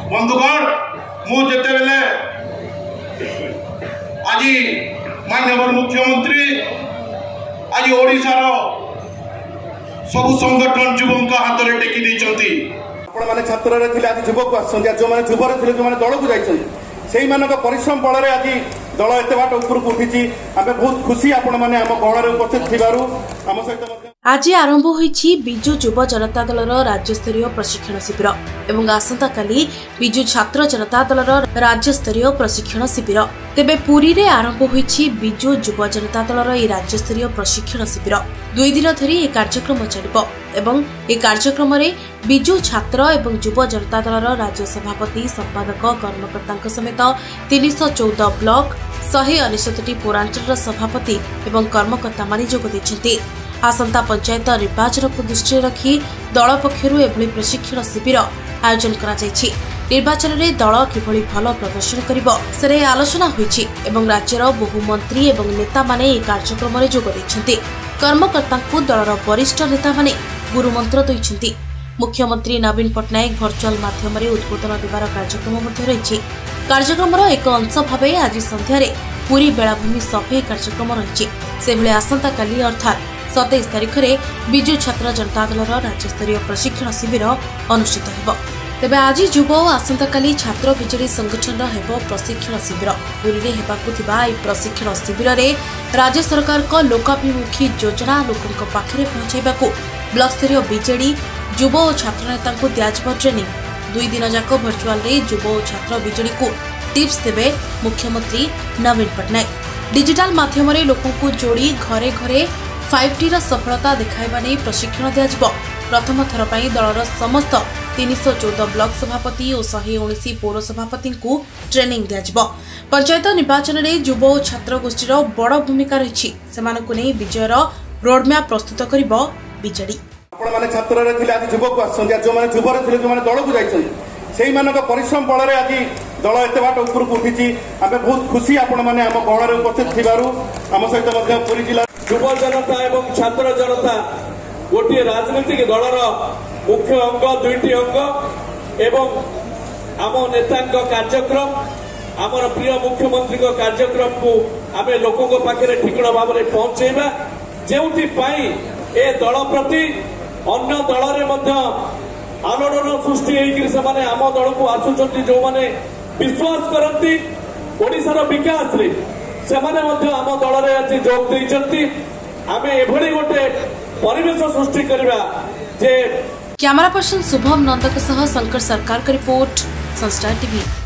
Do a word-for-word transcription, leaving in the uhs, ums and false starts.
बंधुगण मुझे आज माननीय मुख्यमंत्री आज ओडिशार सब संगठन युवक हाथ में टेकी देती मैंने छात्र आज युवक आसछन जो मैंने युवर थे जो मैंने दल को जाइछन सेही मानक परिश्रम बल आज दल एत बाट ऊपर को उठी आम बहुत खुशी आपण मैंने आम गहन उपस्थित थिबारु आम सहित आज आरंभ होईछि बिजु युव जनता दलर राज्यस्तरीय प्रशिक्षण शिविर एवं आसंता काली बिजु छात्र जनता दलर राज्यस्तरीय प्रशिक्षण शिविर तेबे पुरी रे आरंभ होईछि बिजु युव जनता दलर ए राज्यस्तरीय प्रशिक्षण शिविर दुई दिन धरी ए कार्यक्रम चलिबो एवं ए कार्यक्रम रे बिजु छात्र एवं युव जनता दलर राज्य सभापति संपादक कर्मकर्ता समेत तीन सौ चौदह ब्लॉक शहे अनेशत पौरांचल सभापति एवं कर्मकर्ता माने जोग दैछन्ति। आसंता पंचायत निर्वाचन को दृष्टि रखी दल पक्षरु एभली प्रशिक्षण शिविर आयोजन करा जायछि। निर्वाचन रे दल किभली भल प्रदर्शन करिवो सेरे आलोचना होईछि एवं राज्यर बहु मंत्री एवं नेता माने ए कार्यक्रम रे जोग दैछन्ति। कर्मकर्ता को दलर वरिष्ठ नेता माने गुरुमंत्र दैछन्ति। मुख्यमंत्री नवीन पट्टनायक वर्चुअल माध्यम रे उद्बोधन देवार कार्यक्रम मध्ये रहिछि। कार्यक्रमर एक अंश भावे आज संध्यारे पुरी बेलाभूमि सफाई कार्यक्रम रहिछि। सेभले आसंता काली अर्थात सत्ताईस तारिख में बिजु छात्र जनता दलर राज्यस्तरीय प्रशिक्षण शिविर अनुष्ठित होब। तेबे आज युव और आसंता काली छात्र बिजेडी संगठन हेब प्रशिक्षण शिविर पुरी रे हेबाकु थिबा ए प्रशिक्षण शिविर रे राज्य सरकार को लोकाभिमुखी योजना लोकन पाखरे पहुंचाइबाकु ब्लॉक स्तरीय बिजेडी युव और छात्र नेता को दियाजिबो ट्रेनिंग। दुई दिन जाक वर्चुअल रे युव और छात्र बिजेडी को टिप्स देबे मुख्यमंत्री नवीन पट्टनायक। डिजिटल माध्यम रे लोकन को जोड़ी घरे घरे फाइव टी सफलता देखाइबा नै प्रशिक्षण दियाजिबो। प्रथम थर पई दलर समस्त तीन सौ चौदह ब्लॉक सभापति और शहे उन्नीस पौर सभापति को ट्रेनिंग दियाजिबो। पंचायत निर्वाचन रे युव और छात्र गोष्ठीर बड़ भूमिका रहिछि। सेमानकु नै विजयर रोडमैप प्रस्तुत करिबो बिजेडी। आपण माने छात्र रे आज युवक आसछन जो मैंने युवर थे जो मैंने दल को जाइछन सेही मानक परिश्रम बल आज दल एत बाट ऊपर को उठी आम बहुत खुशी आपण मैंने आम गहन उपस्थित थिबारु आम सहित पुरी जिला युव जनता एवं छात्र जनता गोटे राजनीतिक दलर मुख्य अंग दुईटी अंग एवं आम नेता कार्यक्रम आमर प्रिय मुख्यमंत्री कार्यक्रम को आम लोकों पाखे ठिकण भाव में पहुंचेबा जेउथि पाई ए दल प्रति अन्य दल आलोड़न सृष्टि होकर आम दल को आसुचंती जो माने विश्वास करती ओडिशार विकास रे से माने आम दल रे आज जोग देइचंती। आमे एभली गोटे परिवेश सृष्टि करबा जे कैमरा पर्सन शुभम नंदक सह शंकर सरकार का रिपोर्ट संस्टार टीवी।